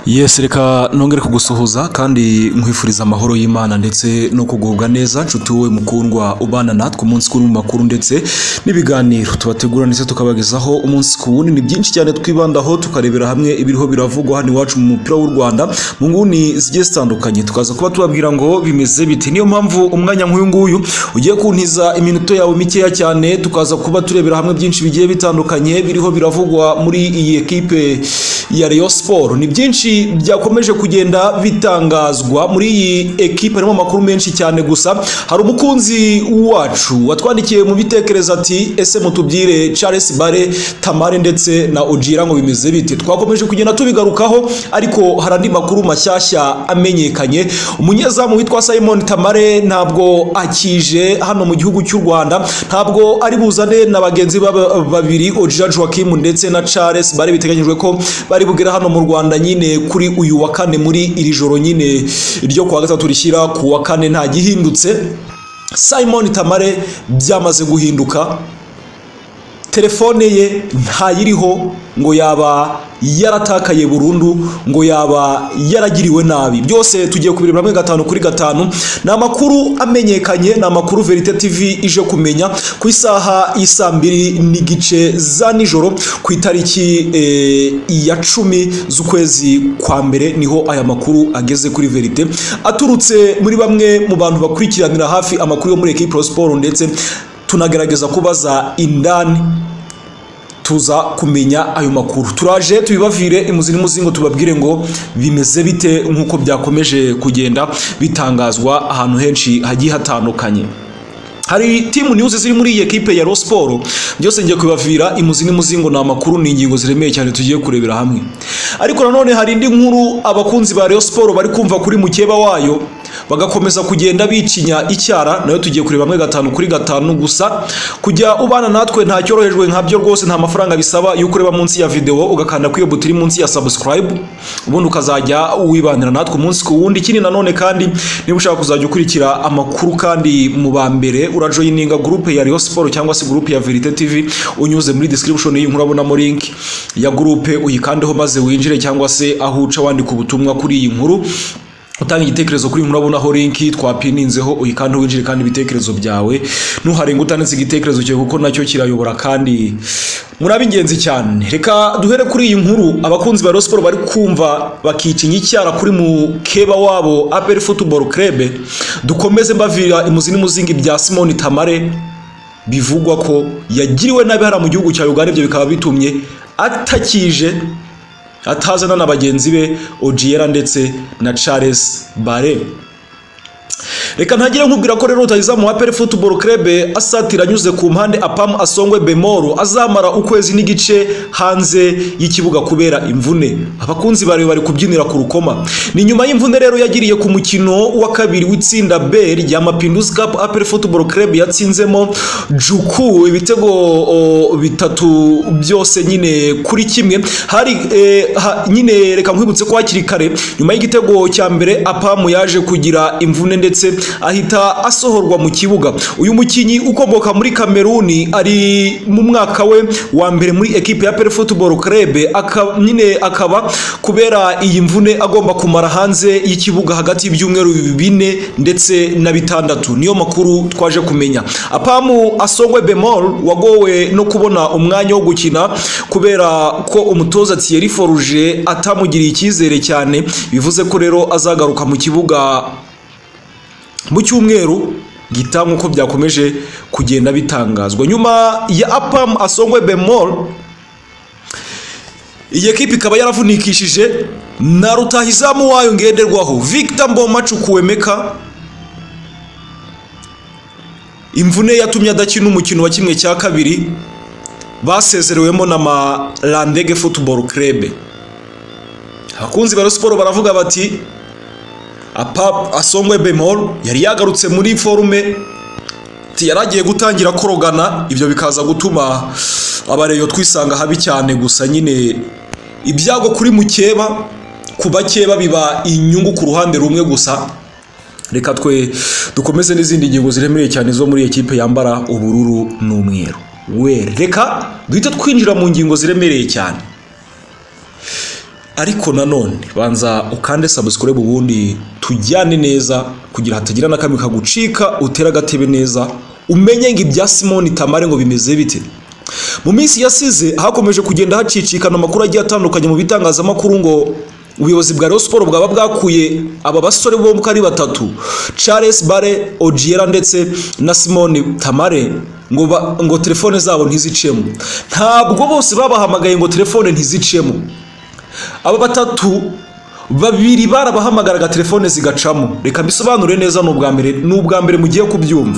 Yes, reka nongere kugusuhuza kandi nkwifuriza amahoro y'Imana ndetse no kugubwa neza nshuti wowe mukundwa ubana natwe umunsi kuri mu makuru ndetse n'ibiganiro tubategura ndetse tukabagezaho umunsi ku wundi. Ni byinshi cyane twibandaho tukarebera hamwe ibiriho biravugwa hano iwacu mu mupira w'u Rwanda mu nguni zigiye zitandukanye, tukaza kuba tubabwira ngo bimeze biti. Niyo mpamvu umwanya nk'uyu nguyu ugiye kuntiza iminota yawe mikeya cyane, tukaza kuba turebera hamwe byinshi bigiye bitandukanye biriho biravugwa muri iyi ekipe ya Rayon Sport. Ni byinshi byakomeje kugenda bitangazwa muri iyi ekipe, harimo amakuru menshi cyane. Gusa hari umukunzi wacu watwandikiye mu bitekerezo ati ese mutubyire Charles Bare, Tamale ndetse na Ujira ngo bimeze bite. Twakomeje kugenda tubigarukaho, ariko hari andi makuru mashyashya amenyekanye. Umunyezamu witwa Simon Tamale ntabwo akije hano mu gihugu cy'u Rwanda, ntabwo ari buzane na bagenzi babiri Ujira Joachim ndetse na Charles Bare. Biteganyijwe ko bari bugera hano mu Rwanda nyine kuri uyu wa kane, muri iri joro nyine ryo kuwa gatatu rishyira ku wa kane. Nta gihindutse, Simon Tamale byamaze guhinduka, telefone ye ntayiriho, ngo yaba yaratakaye burundu, ngo yaba yaragiriwe nabi. Byose tugiye kubireba hamwe gatanu kuri gatanu. Ni amakuru amenyekanye, ni amakuru Verite TV ije kumenya ku isaha y'isambiri n'igice za nijoro ku itariki ya 10 z'ukwezi kwa mbere. Niho aya makuru ageze kuri Verite, aturutse muri bamwe mu bantu bakurikiranira hafi amakuru yo muri equipe Sport, ndetse tunagerageza kubaza indani tuza kumenya ayo makuru. Turaje tubibavire imuzi n'umuzingo tubabwire ngo bimeze bite, nkuko byakomeje kugenda bitangazwa ahantu henshi hagiye hatandukanye. Hari team news ziri muri iyi ekipe ya Rayon Sport, byose ngiye kubavira imuzi n'umuzingo. Na makuru ni ingingo ziremeye cyane tugiye kurebera hamwe. Ariko nanone hari indi nkuru abakunzi ba Rayon Sport bari kumva kuri mukeba wayo, bagakomeza kugenda bicinya icyara, nayo tugiye kureba hamwe gatanu kuri gatanu. Gusa kujya ubana natwe nta cyorohejwe nkabyo rwose, nta mafaranga bisaba. Yuko ureba munsi ya video ugakanda kwiyo butiri munsi ya subscribe, ubundi ukazajya wibanira natwe umunsi ku wundi. Ikindi nanone kandi niba ushaka kuzajya ukurikira amakuru kandi mu bambere, urajoyininga group ya Rayon Sport cyangwa se group ya Verite TV unyuze muri description y'inkuru, urabonamo link ya group, uyikandeho maze winjire, cyangwa se aho uca wandika ubutumwa kuri iyi nkuru utanga igitekerezo kuri nkuru, abonaho link twapininzeho, uyikanda winjire kandi ibitekerezo byawe ntuharenga utanitse igitekerezo cyawe, kuko nacyo kirayobora kandi murabe ingenzi cyane. Reka duhere kuri iyi nkuru. Abakunzi ba Rayon Sport bari kumva bakicinya icyara kuri mukeba wabo APR Football Club. Dukomeze mbavira imuzi n'umuzingi bya Simon Tamale, bivugwa ko yagiriwe nabi hara mu gihugu cya Uganda. Ibyo bikaba bitumye atakije, atazana na bagenzi be Ujira ndetse na Charles Bare. Reka ntagire nkubwira ko rero utayiza mu APR Football Club asatira anyuze ku mpande Apam Asongwe Bemoro azamara ukwezi n'igice hanze y'ikibuga kubera imvune. Abakunzi bari kubyinira ku rukoma. Ni nyuma y'imvune rero yagiriye ku mukino wa kabiri w'itsinda B rya Mapinduzi Cup. APR Football Club yatsinzemo Juku ibitego bitatu byose nyine kuri kimwe. Hari nyine reka nkwibutse ko hakiri kare nyuma y'igitego cya mbere Apam yaje kugira imvune ndetse ahita asohorwa mu kibuga. Uyu mukinyi ukomoka muri Kameruni ari mu mwaka we wa mbere muri ekipe ya APR Football Club, akaba kubera iyi mvune agomba kumara hanze y'ikibuga hagati y'ibyumweru 4 ndetse na 6. Niyo makuru twaje kumenya. Apamu Asongwe Bemol wagowe no kubona umwanya wo gukina kubera ko umutoza Thierry Forge atamugiriye icyizere cyane, bivuze ko rero azagaruka mu kibuga mu cyumweru gitaha, uko byakomeje kugenda bitangazwa. Nyuma ya Apam Asongwe Bemol, iyi ekipe ikaba yaravunikishije na rutahizamu wayo ngenderwaho Victor Mboma Chukwuemeka. Imvune yatumye adakina umukino wa kimwe cya kabiri basezerewemo na Malandege Football Club. Abakunzi ba Rayon Sport baravuga bati Apam Asongwe Bemol yari yagarutse muri forume, yaragiye gutangira korogana. Ibyo bikaza gutuma abareyo twisanga habi cyane. Gusa nyine ibyago kuri mukeba, ku bakeba biba inyungu ku ruhande rumwe. Gusa reka twe dukomeze n'izindi ngingo ziremereye cyane zo muri ekipe yambara ubururu n'umweru. Reka duhite twinjira mu ngingo ziremereye cyane. ariko nanone banza ukande subscribe ubundi tujyane neza kugira hatagira na kamwe kagucika, utera gatebe neza umenye ngo ibya Simoni Tamale ngo bimeze bite. Mu minsi yasize hakomeje kugenda hacicikana amakuru agiye atandukanye mu bitangazamakuru ngo ubuyobozi bwa Rayon Sport bwaba bwakuye aba basore bo muri batatu, Charles Bare, Ogiera ndetse na Simoni Tamale ngo telefone zabo ntizicemo. Ntabwo bose babahamagaye ngo telefone ntizicemo. Aba batatu babiri barabahamagaraga telefone zigacamo. Reka bisobanure neza n'ubwa mbere mugiye kubyumva.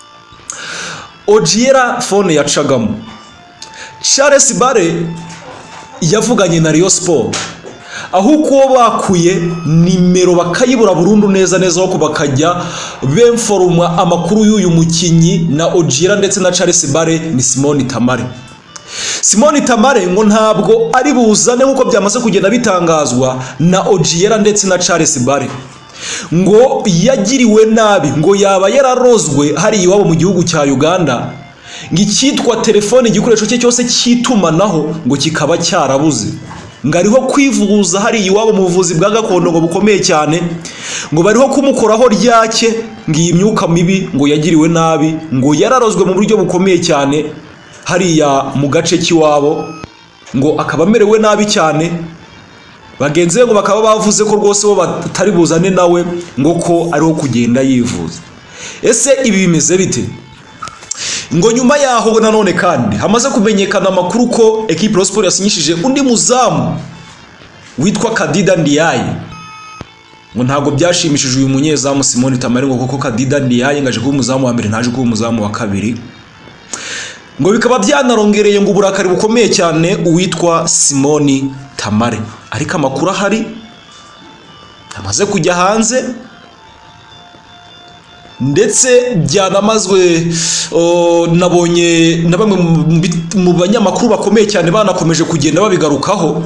Ogiera phone yacagamo. Charles Bare yavuganye na Rayon Sport. Aho uko bakuye nimero bakayibura burundu neza aho bakajya bemforuma amakuru y'uyu mukinyi na Ogiera ndetse na Charles Bare ni Simoni Tamale. Simoni Tamale ngo ntabwo ari buzane nkuko byamaze kugenda bitangazwa na Ogiera ndetse na Charles Bare. Ngo yagiriwe nabi, ngo yaba yararozwe hari iwabo mu gihugu cya Uganda. Ngikitwa telefone igikoresho cye cyose cyitumanaho ngo kikaba cyarabuze. Ngariho kwivuza hari iwabo mu buvuzi bwa gakondo ngo bukomeye cyane, ngo bariho kumukoraho ryake ngiyi imyuka mibi, ngo yagiriwe nabi, ngo yararozwe mu buryo bukomeye cyane hariya mu gace kiwabo, ngo akaba amerewe nabi cyane. Bagenzi be ngo bakaba bavuze ko rwose bo batari buzane nawe ngo ko ariho kugenda yivuza. Ese ibi bimeze bite? Ngo nyuma yaho nanone kandi hamaze kumenyekana amakuru ko equipe Rayon Sport yasinyishije undi muzamu witwa Kadida Ndiaye. Ngo ntago byashimishije uyu munyezamu Simoni Tamale ngo koko Kadida Ndiaye ngaje kuba umuzamu wa mbere ntaje kuba umuzamu wa kabiri. Ngo bikaba byanarongereye ngo uburakari bukomeye cyane uwitwa Simoni Tamale. Ariko amakuru ahari amaze kujya hanze ndetse byanamazwe nabonye na bamwe mu banyamakuru bakomeye cyane banakomeje kugenda babigarukaho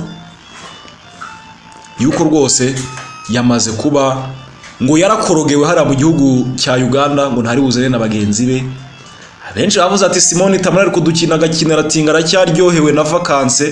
yuko rwose yamaze kuba ngo yarakorogewe hariya mu gihugu cya Uganda, ngo ntari buzane na bagenzi be. Abenshi bavuze ati Simoni Tamale ari kudukina agakina aratinga aracyaryohewe na vacances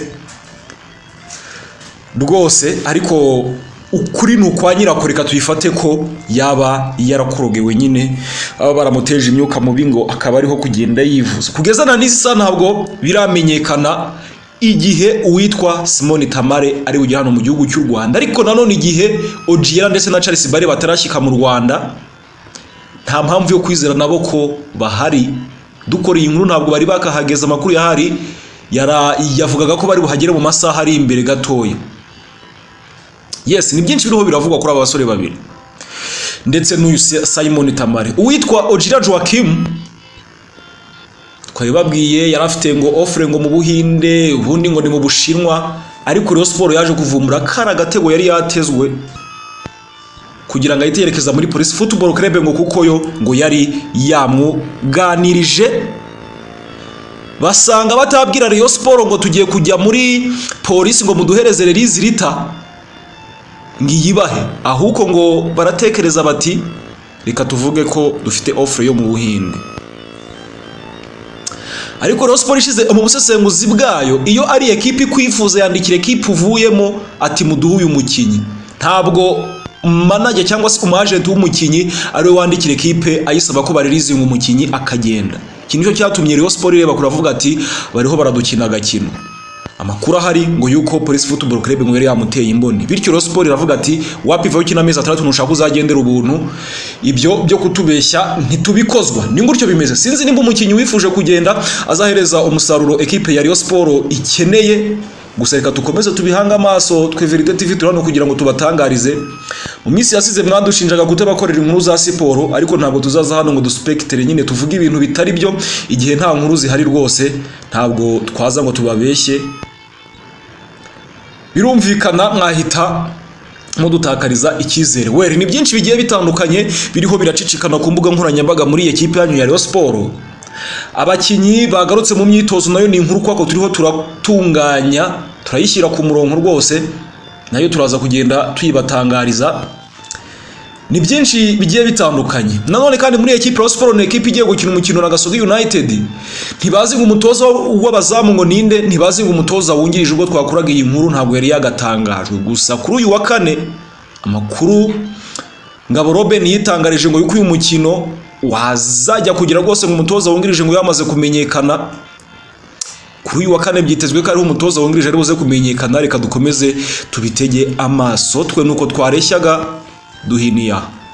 rwose, ariko ukuri nukwa nyirako reka tuyifate ko yaba yarakorogewe nyine aba baramuteje imyuka mubi ngo akaba ariho kugenda yivuza. Kugeza na n'izi sana ntabwo biramenyekana igihe uwitwa Simoni Tamale ari ujya hano mu gihugu cy'u Rwanda, ariko nanone igihe Ogiera ndetse na Charles Bare batarashyika mu Rwanda nta mpamvu yo kwizera nabo ko bahari. Dukora iyi nkuru ntabwo bari bakahageza, amakuru yahari yavugaga ko bari buhagere mu masaha ari imbere gatoya. Yes, ni byinshi biriho biravugwa kuri aba basore babiri ndetse n'uyu Simoni Tamale. Uwitwa Ogiera Joachim twabibabwiye yarafite ngo offre ngo mu Buhinde, ubundi ngo ni mu Bushinwa, ariko Rayon Sport yaje kuvumbura kara gatego yari yatezwe kugira ngo ayiterekeza muri Police Football Club ngo kuko yo ngo yari yamwuganirije. Basanga batabwira Rayon Sport ngo tugiye kujya muri Police ngo muduhereze release rita ngiyibahe, ahuko ngo baratekereza bati reka tuvuge ko dufite offre yo mu Buhinde. Ariko Rayon Sport ishize mu busesenguzi bwayo, iyo ari equipe kwifuza yandikira equipe uvuyemo ati muduhe uyu mukinyi. Ntabwo manager cyangwa se umagent w'umukinyi ari we wandikira equipe ayisaba ko baririze uyu mukinyi akagenda. Iki nicyo cyatumye Rayon Sport ireba kuravuga ati bariho baradukina agakino. Amakuru ahari ngo yuko Police Football Club ngo yari yamuteye imboni, bityo Rayon Sport iravuga ati wapiva ukina amezi 3 nushaka uzagendera ubuntu, ibyo byo kutubeshya ntitubikozwa. Ni ngutyo bimeze. Sinzi nimba umukinyi wifuje kugenda azahereza umusaruro equipe ya Rayon Sport ikeneye, gusa reka tukomeze tubihanga amaso twe Verite TV turano kugira ngo tubatangarize. Mu minsi yasize mwandushinjaga gutabakorera inkuru za siporo, ariko ntabwo tuzaza hano ngo duspectere nyine tuvuge ibintu bitari byo igihe nta nkuru zihari rwose, ntabwo twaza ngo tubabeshye. Birumvikana mwahita mudutakariza icyizere. Were ni byinshi bigiye bitandukanye biriho biracicikana ku mbuga nkoranyambaga muri equipe yanyu ya Rayon Sport. Abakinyi bagarutse mu myitozo nayo ni inkuru kwako turiho turatunganya turayishyira ku murongo rwose, nayo turaza kugenda tuyibatangariza. ni byinshi bigiye bitandukanye. Nanone kandi muri equipe ya Sport, ni equipe igiye gukina umukino na Gasogi United, ntibazi ngo umutoza w'abazamu ngo ninde, ntibazi ngo umutoza wungirije ubwo twakuraga iyi nkuru ntabwo yari yagatangajwe. Gusa kuri uyu wa kane amakuru Ngabo Robben yitangarije ngo yuko uyu mukino wazajya kugira rwose ngo umutoza wungirije ngo yamaze kumenyekana. Kuri uyu wa kane byitezwe ko ari umutoza wungirije ari buze kumenyekana. Reka dukomeze tubitege amaso twe nuko twareshyaga duhiniya.